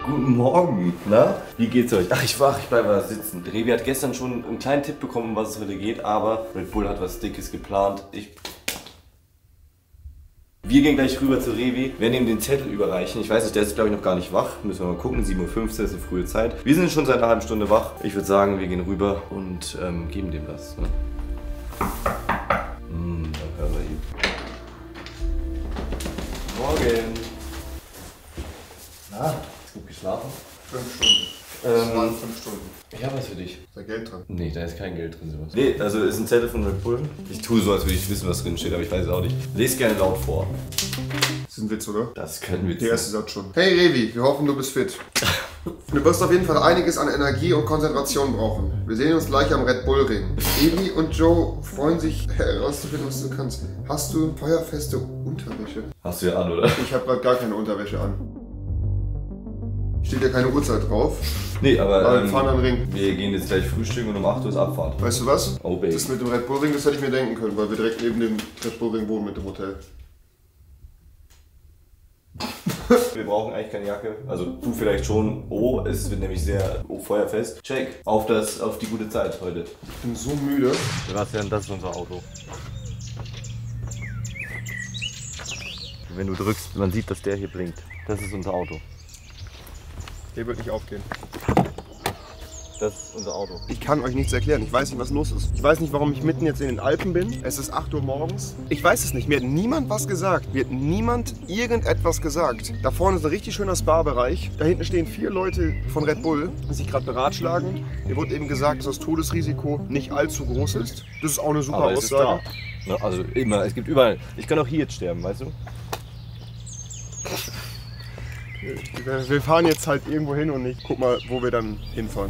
Guten Morgen, na? Wie geht's euch? Ach, ich bleibe sitzen. Revi hat gestern schon einen kleinen Tipp bekommen, um was es heute geht, aber Red Bull hat was Dickes geplant. Wir gehen gleich rüber zu Revi, werden ihm den Zettel überreichen. Ich weiß nicht, der ist glaube ich noch gar nicht wach. Müssen wir mal gucken, 7:15 Uhr ist eine frühe Zeit. Wir sind schon seit einer halben Stunde wach. Ich würde sagen, wir gehen rüber und geben dem das. Ne? Dann hören wir ihn. Morgen. Na, ist gut geschlafen? 5 Stunden. Das waren 5 Stunden. Ich habe was für dich. Ist da Geld drin? Nee, da ist kein Geld drin, sowas. Nee, also ist ein Zettel von Red Bull. Ich tue so, als würde ich wissen, was drin steht, aber ich weiß es auch nicht. Lest gerne laut vor. Das ist ein Witz, oder? Das können wir. Der erste Satz schon. Hey Revi, wir hoffen, du bist fit. Du wirst auf jeden Fall einiges an Energie und Konzentration brauchen. Wir sehen uns gleich am Red Bull Ring. Evi und Joe freuen sich herauszufinden, was du kannst. Hast du feuerfeste Unterwäsche? Hast du ja an, oder? Ich habe gerade gar keine Unterwäsche an. Steht ja keine Uhrzeit drauf. Nee, aber wir fahren am Ring. Wir gehen jetzt gleich frühstücken und um 8 Uhr ist Abfahrt. Weißt du was? Oh baby. Das mit dem Red Bull Ring, das hätte ich mir denken können, weil wir direkt neben dem Red Bull Ring wohnen mit dem Hotel. Wir brauchen eigentlich keine Jacke. Also du vielleicht schon. Oh, es wird nämlich sehr feuerfest. Check. Auf die gute Zeit heute. Ich bin so müde. Sebastian, das ist unser Auto. Wenn du drückst, man sieht, dass der hier blinkt. Das ist unser Auto. Der wird nicht aufgehen. Das ist unser Auto. Ich kann euch nichts erklären. Ich weiß nicht, was los ist. Ich weiß nicht, warum ich mitten jetzt in den Alpen bin. Es ist 8 Uhr morgens. Ich weiß es nicht. Mir hat niemand was gesagt. Mir hat niemand irgendetwas gesagt. Da vorne ist ein richtig schöner Spa-Bereich. Da hinten stehen 4 Leute von Red Bull, die sich gerade beratschlagen. Mir wurde eben gesagt, dass das Todesrisiko nicht allzu groß ist. Das ist auch eine super Aber es ist Aussage. da. Ne, also immer, es gibt überall. Ich kann auch hier jetzt sterben, weißt du? Wir fahren jetzt halt irgendwo hin und ich guck mal, wo wir dann hinfahren.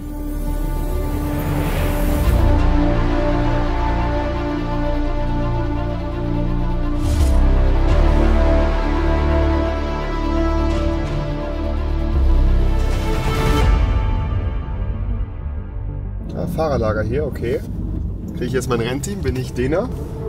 Ja, Fahrerlager hier, okay. Kriege ich jetzt mein Rennteam? Bin ich Dena?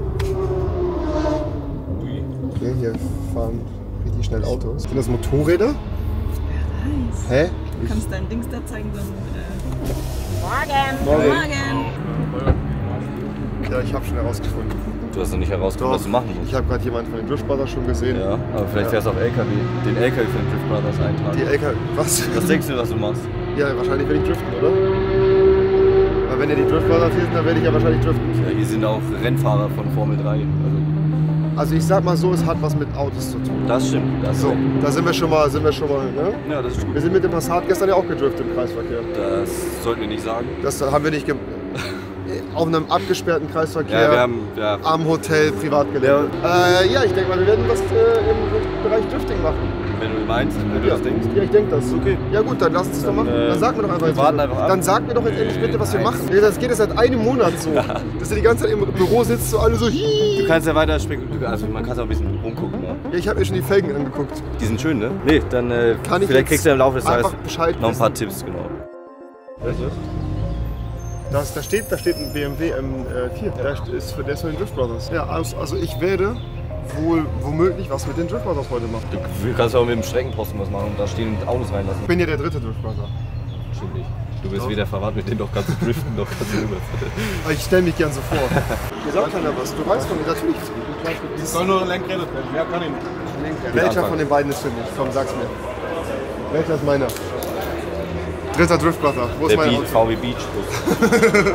Okay, hier fahren richtig schnell Autos. Sind das Motorräder? Nice. Hä? Du kannst dein Dings da zeigen, so Morgen. Morgen. Ja, ich habe schon herausgefunden. Du hast noch nicht herausgefunden, was du machen musst. Ich habe gerade jemanden von den Drift Brothers schon gesehen. Ja, aber vielleicht fährst du auf LKW. Den LKW für den Drift Brothers eintragen. Die LKW. Was? Was denkst du, was du machst? Ja, wahrscheinlich werde ich driften, oder? Weil wenn ja die Drift Brothers hier sind, dann werde ich ja wahrscheinlich driften. Ja, hier sind auch Rennfahrer von Formel 3. Also ich sag mal so, es hat was mit Autos zu tun. Das stimmt. Das So, da sind wir schon mal, ne? Ja, das ist gut. Wir sind mit dem Passat gestern ja auch gedriftet im Kreisverkehr. Das sollten wir nicht sagen. Das haben wir nicht auf einem abgesperrten Kreisverkehr Ja, wir haben am Hotel Privatgelände. Ja, ich denke mal, wir werden was im Bereich Drifting machen. Wenn du meinst, wenn du das denkst. Ja, ich denke das. Okay. Ja gut, dann lass uns doch machen. Dann sag mir doch einfach. Wir warten einfach ab. Dann sag mir doch jetzt endlich bitte, was wir machen. Das geht jetzt seit einem Monat so. Dass du die ganze Zeit im Büro sitzt, so alle so hi. Du kannst ja weiter spekulieren. Also man kann auch ein bisschen rumgucken. Ne? Ja, ich habe mir schon die Felgen angeguckt. Die sind schön, ne? Nee, dann vielleicht kriegst du im Laufe des Tages noch ein paar Tipps, genau. Was ist das? Da steht ein BMW M4. Der ist von den Drift Brothers. Ja, also ich werde womöglich was mit den Drift Brothers heute machen. Du kannst auch mit dem Streckenposten was machen und da stehen Autos reinlassen. Ich bin ja der dritte Drift Brother. Stimmt nicht. Du bist weder verwandt mit dem, noch kannst du driften, noch kannst du rüber. Ich stelle mich gern so vor. Mir sagt keiner was. Du weißt von mir, natürlich. Ich soll nur Lenkräder trennen. Wer kann ihn? Welcher von den beiden ist für mich? Komm, sag's mir. Welcher ist meiner? Dritter Drift Brother. Wo ist Der mein VW Beach Bus.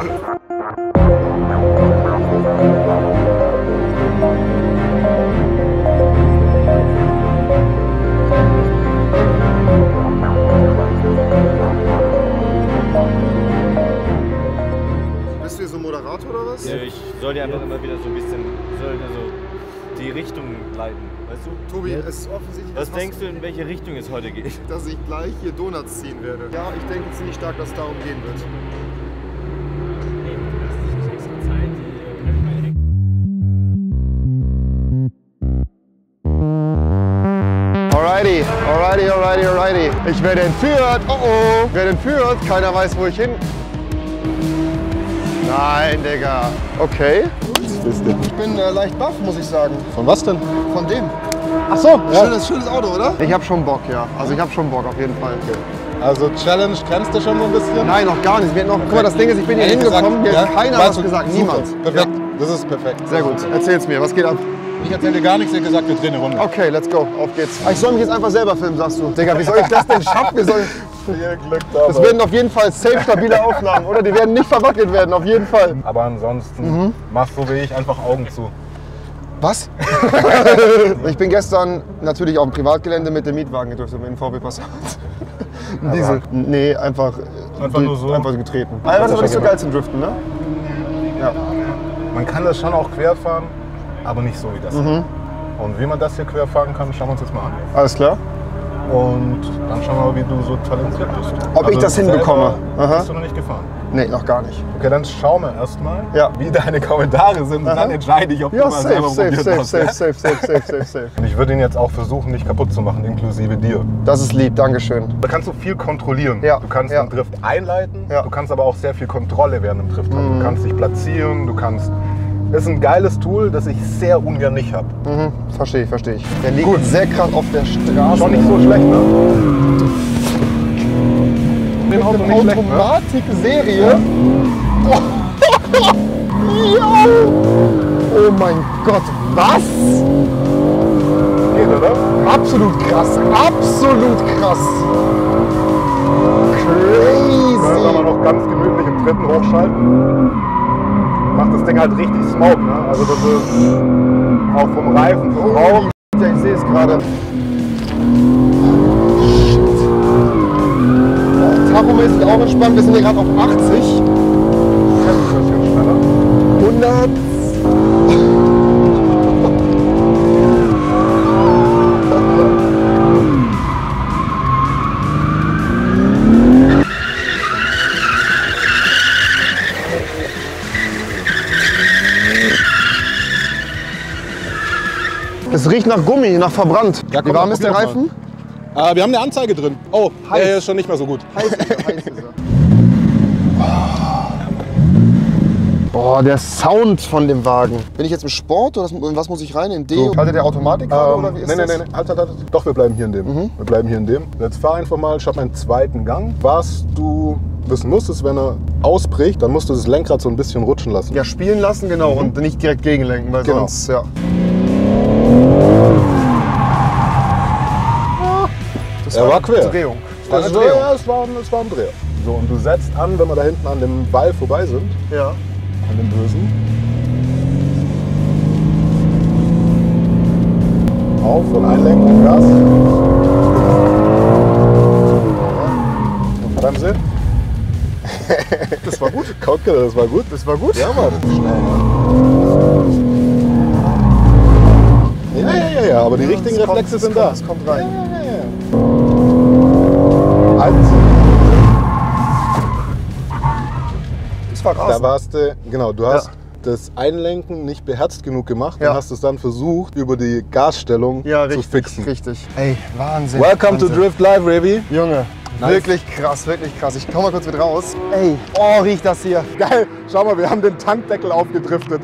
Bist du hier so Moderator oder was? Ja, ich soll dir einfach immer wieder so ein bisschen die Richtung leiten, weißt du? Tobi, es ist offensichtlich. Was denkst du, in welche Richtung es heute geht? Dass ich gleich hier Donuts ziehen werde. Ja, ich denke ziemlich stark, dass es darum gehen wird. Alrighty. Ich werde entführt. Oh. Ich werde entführt. Keiner weiß, wo ich hin. Nein, Digga. Okay. Ich bin leicht baff, muss ich sagen. Von was denn? Von dem. Ach so, ja. Schönes Auto, oder? Ich hab schon Bock, ja. Also ich hab schon Bock, auf jeden Fall. Okay. Also Challenge kennst du schon so ein bisschen? Nein, noch gar nicht. Guck mal, das Ding ist, ich bin hier hingekommen, mir hat keiner was gesagt. Niemand. Perfekt, das ist perfekt. Sehr gut. Erzähl's mir, was geht ab? Ich erzähle dir gar nichts, ihr gesagt, wir drehen eine Runde. Okay, let's go. Auf geht's. Ich soll mich jetzt einfach selber filmen, sagst du. Digga, wie soll ich das denn schaffen? Viel Glück dabei. Das werden auf jeden Fall safe stabile Aufnahmen, oder? Die werden nicht verwackelt werden, auf jeden Fall. Aber ansonsten machst du wie ich einfach Augen zu. Was? Ich bin gestern natürlich auf dem Privatgelände mit dem Mietwagen gedriftet, mit dem VW Passat. Ein Diesel. Nee, einfach nur so? Einfach getreten. Aber das ist aber nicht so geil zum Driften, ne? Ja. Man kann das schon auch quer fahren, aber nicht so wie das. Und wie man das hier quer fahren kann, schauen wir uns jetzt mal an. Alles klar? Und dann schauen wir mal, wie du so talentiert bist. Ob ich das hinbekomme? Aha. Bist du noch nicht gefahren? Nee, noch gar nicht. Okay, dann schauen wir erstmal, Ja. wie deine Kommentare sind. Und dann entscheide ich, ob du Ja, mal selber safe. probiert hast. Safe. Und ich würde ihn jetzt auch versuchen, nicht kaputt zu machen, inklusive dir. Das ist lieb, Dankeschön. Da kannst du viel kontrollieren. Ja. Du kannst Ja. den Drift einleiten, Ja. du kannst aber auch sehr viel Kontrolle während dem Drift haben. Du kannst dich platzieren, du kannst... Das ist ein geiles Tool, das ich sehr ungern nicht habe. Verstehe ich. Der liegt sehr krass auf der Straße. Schon nicht so schlecht, ne? Den Auto nicht schlecht, ne? Automatik-Serie. Oh mein Gott, was? Geht, oder? Absolut krass. Dann Crazy. wir noch ganz gemütlich im dritten hochschalten. Macht das Ding halt richtig smoke, ne? Also das ist auch vom Reifen, vom Rauch. Ja, ich sehe es gerade. Tachomäßig auch entspannt. Wir sind hier gerade auf 80. Ein bisschen schneller. 100. Es riecht nach Gummi, nach verbrannt. Ja, komm, Wie warm dann ist der probier Reifen? Wir haben eine Anzeige drin. Oh, Heiß. der ist schon nicht mehr so gut. Heiß ist er. Boah, der Sound von dem Wagen. Bin ich jetzt im Sport oder in was muss ich rein? In D? So. Schaltet der Automatik gerade oder wie ist nee, das? Halt. Doch, wir bleiben hier in dem. Wir bleiben hier in dem. Jetzt fahr einfach mal, ich habe einen zweiten Gang. Was du wissen musst, ist, wenn er ausbricht, dann musst du das Lenkrad so ein bisschen rutschen lassen. Ja, spielen lassen, genau, und nicht direkt gegenlenken, weil Genau. sonst, ja. Das Er war quer. eine Drehung. Das war eine Also, Drehung. ja, es war ein Dreher. So, und du setzt an, wenn wir da hinten an dem Ball vorbei sind, Ja. an dem Bösen. Auf und einlenken, Gas. Bremse. Das war gut. Gucke, das war gut. Das war gut. Ja, Mann. Schnell. Ja, aber die richtigen Reflexe sind da. Das kommt rein. Das war krass. Da warst du, genau, du hast das Einlenken nicht beherzt genug gemacht Ja. und hast es dann versucht, über die Gasstellung zu fixen. richtig. Ey, Wahnsinn. Welcome Wahnsinn. to Drift Live, Revi. Junge, Nice. wirklich krass. Ich komm mal kurz mit raus. Ey, oh, riecht das hier. Geil, schau mal, wir haben den Tankdeckel aufgedriftet.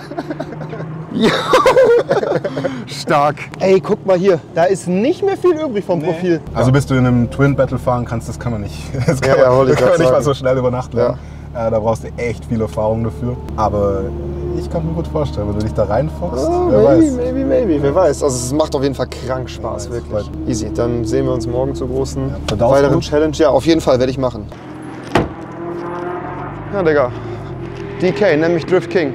Stark. Ey, guck mal hier. Da ist nicht mehr viel übrig vom Profil. Also bis du in einem Twin Battle fahren kannst, das kann man nicht. Das kann Ja, man, wollte ich das kann man grad nicht mal sagen. so schnell über Nacht lernen. Da brauchst du echt viel Erfahrung dafür. Aber ich kann mir gut vorstellen, wenn du dich da reinfuchst, wer weiß. Maybe. Wer weiß. Also es macht auf jeden Fall krank Spaß, Ja, wirklich. Easy. Dann sehen wir uns morgen zur großen verdaust weiteren gut? Challenge. Ja, auf jeden Fall werde ich machen. Ja, Digga. DK, nenn mich Drift King.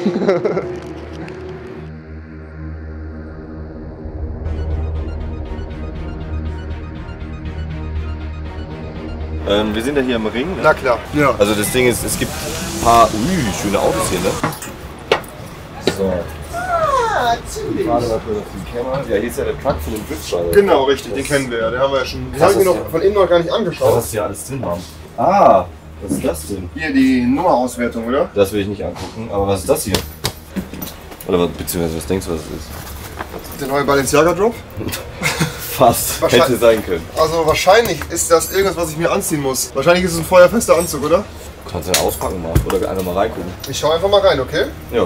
Wir sind ja hier im Ring. Ne? Na klar. Ja. Also das Ding ist, es gibt ein paar schöne Autos hier, ne? So. Gerade mal für die Kamera. Ja, hier ist ja der Truck von dem Driftschreiber. Genau, richtig. Den kennen wir ja. Den haben wir ja schon. Den Das habe ich mir ist noch ja- von innen noch gar nicht Was angeschaut. hast du hier alles drin haben? Ah, was ist das denn? Hier die Nummerauswertung, oder? Das will ich nicht angucken. Aber was ist das hier? Oder beziehungsweise was denkst du, was es ist? Der neue Balenciaga Drop. Fast. Wahrscheinlich- Hätte sein können. Also wahrscheinlich ist das irgendwas, was ich mir anziehen muss. Wahrscheinlich ist es ein feuerfester Anzug, oder? Kannst du ja auspacken mal. Oder einfach mal reingucken. Ich schau einfach mal rein, okay? Ja.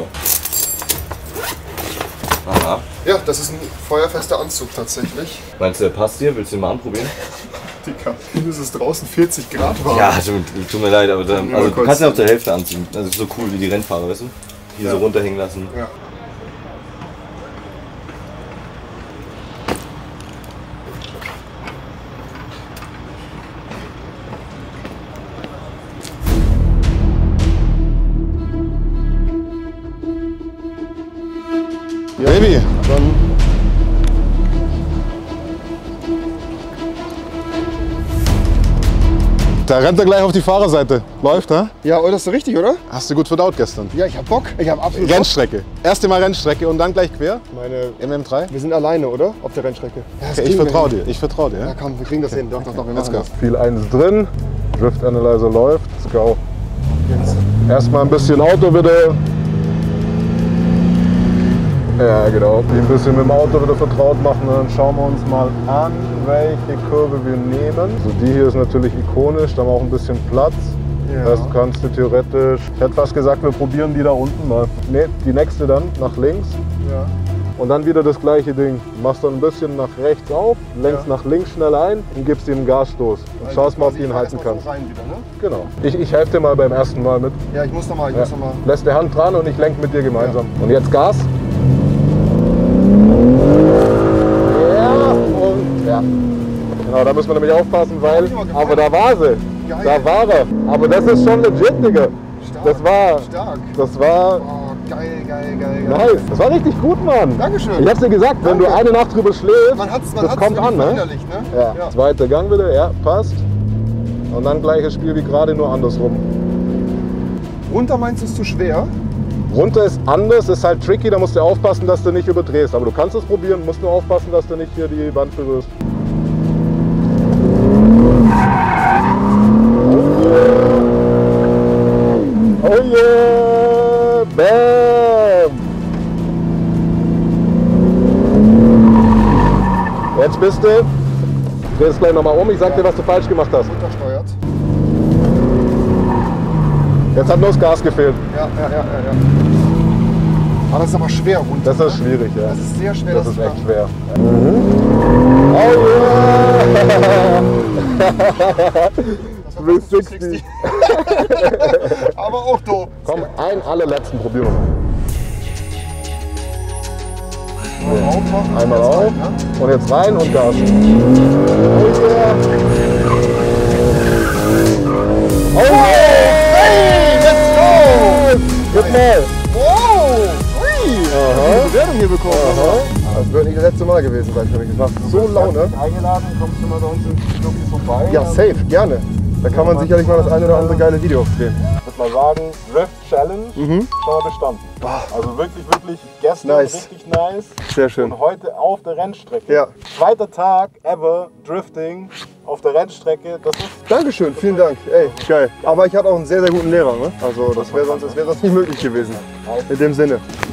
Aha. Ja, das ist ein feuerfester Anzug tatsächlich. Meinst du, der passt dir? Willst du ihn mal anprobieren? Dicker, es ist draußen 40 Grad warm. Ja, tut mir leid, aber dann, also du kurz. kannst ja auch zur Hälfte anziehen. Das ist so cool wie die Rennfahrer, weißt du? Hier so runterhängen lassen. Ja. Baby, Dann da rennt er gleich auf die Fahrerseite. Läuft, ne? ja, oh, das ist richtig, oder? Hast du gut verdaut gestern. Ja, ich hab Bock. Ich hab absolut Bock. Rennstrecke. Erste Mal Rennstrecke und dann gleich quer. Meine, Im M3. wir sind alleine, oder? Auf der Rennstrecke. Ja, das Okay, ich kriegen wir vertraue hin. dir. Ich vertraue dir. Ja, Ja? komm, wir kriegen das hin. Doch, wir Let's machen go. Viel 1 drin. Drift Analyzer läuft. Let's go. das. Erstmal ein bisschen Auto bitte. Ja, genau. Die ein bisschen mit dem Auto wieder vertraut machen. Und dann schauen wir uns mal an, welche Kurve wir nehmen. Also die hier ist natürlich ikonisch, da haben wir auch ein bisschen Platz. Ja. Das kannst du theoretisch, ich hätte fast gesagt, wir probieren die da unten mal. Ne, die nächste dann nach links. Ja. Und dann wieder das gleiche Ding. Du machst dann ein bisschen nach rechts auf, lenkst nach links schnell ein und gibst ihm einen Gasstoß. Und schaust mal, ob du ihn halten kannst. Rein wieder, ne? Genau. Ich helfe dir mal beim ersten Mal mit. Ja, ich muss noch mal, Ja. Lässt die Hand dran und ich lenke mit dir gemeinsam. Und jetzt Gas. Ja, und ja. Genau, da müssen wir nämlich aufpassen, weil. Aber da war sie. Geil. Da war er. Aber das ist schon legit, Digga. Stark. Das war. Stark. Das war. Oh, geil, geil, geil, geil. Nice. Das war richtig gut, Mann. Dankeschön. Ich hab's dir gesagt, wenn du Danke. eine Nacht drüber schläfst, Man hat's das kommt an, ne? verinnerlicht, ne? Ja. Zweiter Gang bitte, ja, passt. Und dann gleiches Spiel wie gerade, nur andersrum. Runter meinst du, ist zu schwer? Runter ist anders, ist halt tricky, da musst du aufpassen, dass du nicht überdrehst. Aber du kannst es probieren, musst nur aufpassen, dass du nicht hier die Wand berührst. Oh yeah! Bam! Jetzt bist du. Dreh es gleich nochmal um, ich sag dir, was du falsch gemacht hast. Untersteuert. Jetzt hat nur das Gas gefehlt. Ja. Aber das ist aber schwer runter. Das ist schwierig, ja. Das ist sehr schwer. Das ist zu echt machen. schwer. Oh yeah! Das war 360. Aber auch doof. Komm, einen allerletzten probieren wir mal. Aufmachen. Einmal Jetzt auf rein, ne? und jetzt rein und Gas. Oh yeah! Oh yeah! Hey, let's go! Gib mal! Wow! Ui! Aha. Bewertung hier bekommen. Aha. Das wird nicht das letzte Mal gewesen sein für mich. Das macht so Laune. Eingeladen, kommst du mal bei uns im Club vorbei? Ja, safe, gerne. Da kann man sicherlich mal das eine oder andere geile Video drehen. Ich würde mal sagen, Drift Challenge schon mal bestanden. Also wirklich gestern Nice. richtig nice. Sehr schön. Und heute auf der Rennstrecke. Ja. Zweiter Tag ever Drifting auf der Rennstrecke. Das ist Dankeschön, vielen Dank. Ey, geil. Aber ich hatte auch einen sehr, sehr guten Lehrer. Ne? Also das wäre sonst nicht möglich gewesen. In dem Sinne.